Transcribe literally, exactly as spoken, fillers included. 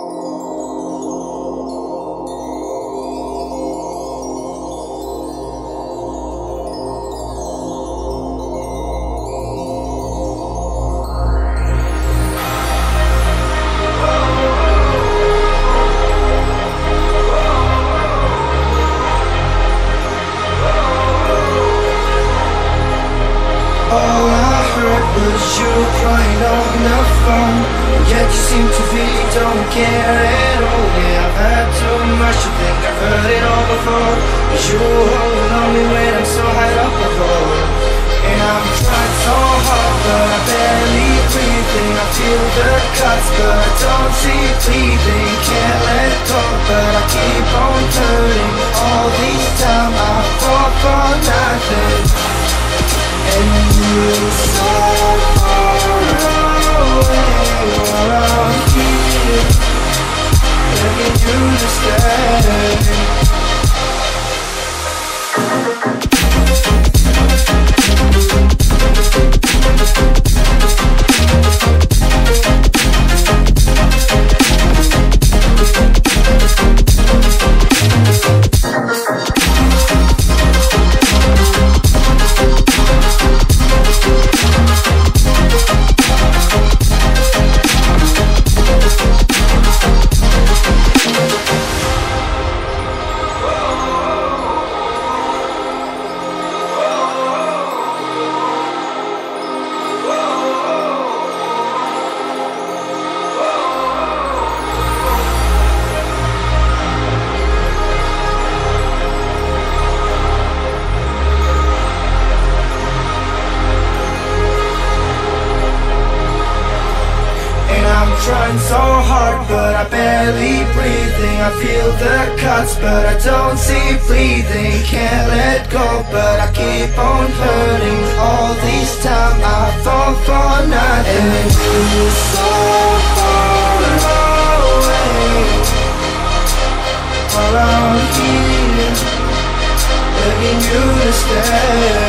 All I heard was you crying on the phone, yet you seem to really don't care at all. Yeah, I've had too much to think I've heard it all before. But you hold on me when I'm so high up above. And I'm trying so hard, but I barely breathing. I feel the cuts, but I don't see bleeding. Can't let go, but I keep on turning. All these time I fall for nothing. And you're so far away, while I'm here, begging you to stay. Trying so hard, but I barely breathing. I feel the cuts, but I don't see bleeding. Can't let go, but I keep on hurting. All these time I fall for nothing. And you're so far away, while I'm here, begging you to stay.